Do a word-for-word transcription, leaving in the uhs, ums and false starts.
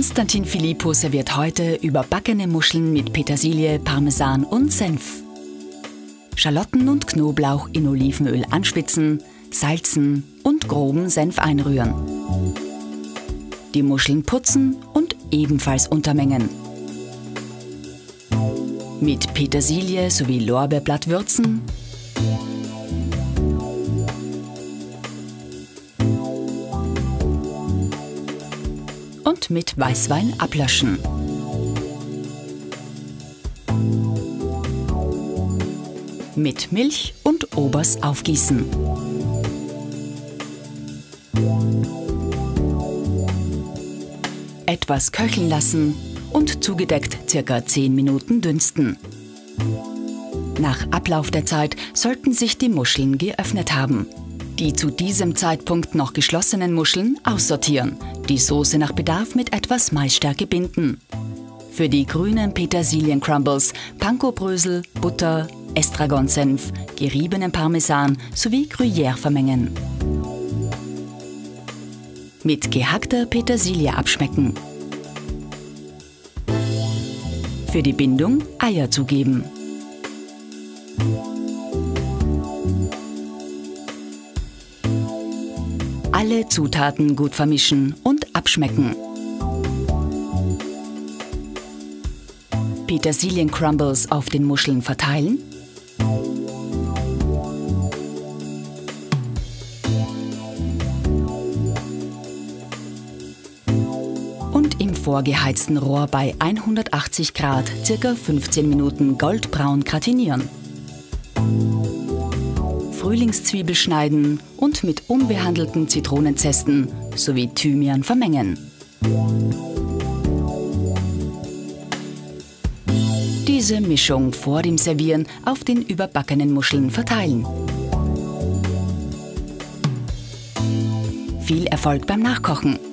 Konstantin Philippou serviert heute überbackene Muscheln mit Petersilie, Parmesan und Senf. Schalotten und Knoblauch in Olivenöl anschwitzen, salzen und groben Senf einrühren. Die Muscheln putzen und ebenfalls untermengen. Mit Petersilie sowie Lorbeerblatt würzen. Und mit Weißwein ablöschen. Mit Milch und Obers aufgießen. Etwas köcheln lassen und zugedeckt circa zehn Minuten dünsten. Nach Ablauf der Zeit sollten sich die Muscheln geöffnet haben. Die zu diesem Zeitpunkt noch geschlossenen Muscheln aussortieren, die Soße nach Bedarf mit etwas Maisstärke binden. Für die grünen Petersilien-Crumbles Panko-Brösel, Butter, Estragonsenf, geriebenen Parmesan sowie Gruyère vermengen. Mit gehackter Petersilie abschmecken. Für die Bindung Eier zugeben. Alle Zutaten gut vermischen und abschmecken. Petersilien-Crumbles auf den Muscheln verteilen. Und im vorgeheizten Rohr bei hundertachtzig Grad ca. fünfzehn Minuten goldbraun gratinieren. Frühlingszwiebel schneiden und mit unbehandelten Zitronenzesten sowie Thymian vermengen. Diese Mischung vor dem Servieren auf den überbackenen Muscheln verteilen. Viel Erfolg beim Nachkochen!